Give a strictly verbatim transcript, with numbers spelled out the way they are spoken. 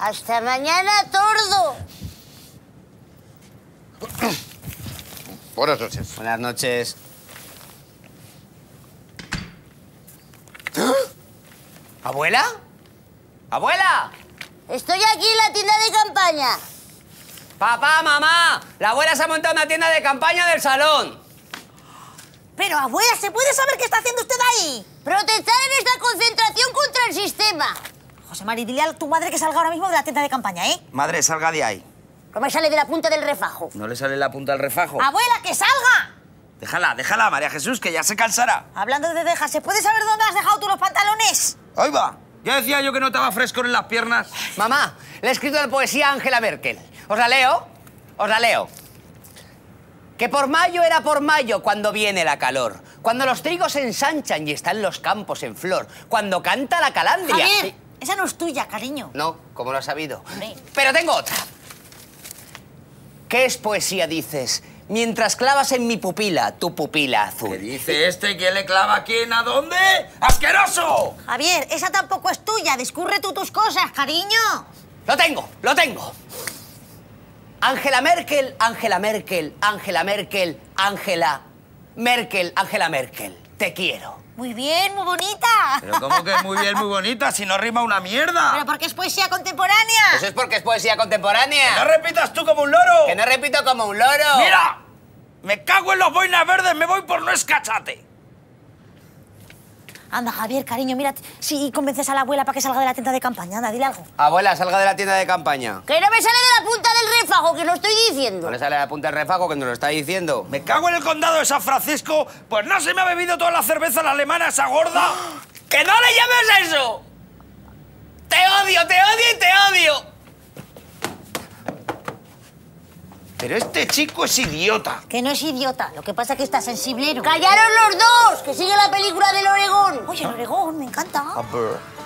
Hasta mañana, tordo. Buenas noches. Buenas noches. ¿Abuela? ¿Abuela? Estoy aquí en la tienda de campaña. Papá, mamá, la abuela se ha montado una tienda de campaña del salón. Pero, abuela, ¿se puede saber qué está haciendo usted ahí? Protestar en esta concentración contra el sistema. José Mari, dile a tu madre que salga ahora mismo de la tienda de campaña, ¿eh? Madre, salga de ahí. No me sale de la punta del refajo. ¿No le sale la punta del refajo? ¡Abuela, que salga! Déjala, déjala, María Jesús, que ya se cansará. Hablando de dejar, ¿se puede saber dónde has dejado tú los pantalones? Ahí va. Ya decía yo que no estaba fresco en las piernas. Mamá, le he escrito la poesía a Angela Merkel. ¿Os la leo? Os la leo. Que por mayo era por mayo cuando viene la calor. Cuando los trigos se ensanchan y están los campos en flor. Cuando canta la calandria. Javier, Sí. esa no es tuya, cariño. No, ¿cómo lo has sabido? Hombre. Pero tengo otra. ¿Qué es poesía, dices? Mientras clavas en mi pupila tu pupila azul. ¿Qué dice este? ¿Quién le clava a quién? ¿A dónde? ¡Asqueroso! Javier, esa tampoco es tuya. Discurre tú tus cosas, cariño. Lo tengo, lo tengo. Angela Merkel, Angela Merkel, Angela Merkel, Angela Merkel, Angela Merkel. Te quiero. Muy bien, muy bonita. Pero ¿cómo que muy bien, muy bonita, si no rima una mierda? Pero porque es poesía contemporánea. Eso es porque es poesía contemporánea. ¡No repitas tú como un loro! Que no repito como un loro. ¡Mira! Me cago en los boinas verdes, me voy por no escachate. Anda, Javier, cariño, mira, si convences a la abuela para que salga de la tienda de campaña. Anda, dile algo. Abuela, salga de la tienda de campaña. Que no me sale de la punta del refajo, que lo estoy diciendo. No le sale a la punta del refajo que nos lo está diciendo. Me cago en el condado de San Francisco, pues no se me ha bebido toda la cerveza la alemana esa gorda. ¡Que no le llames eso! ¡Te odio, te odio y te odio! Pero este chico es idiota. Que no es idiota, lo que pasa es que está sensiblero. ¡Callaros los dos! ¡Que sigue la película del Oregón! Oye, el Oregón, me encanta. A ver.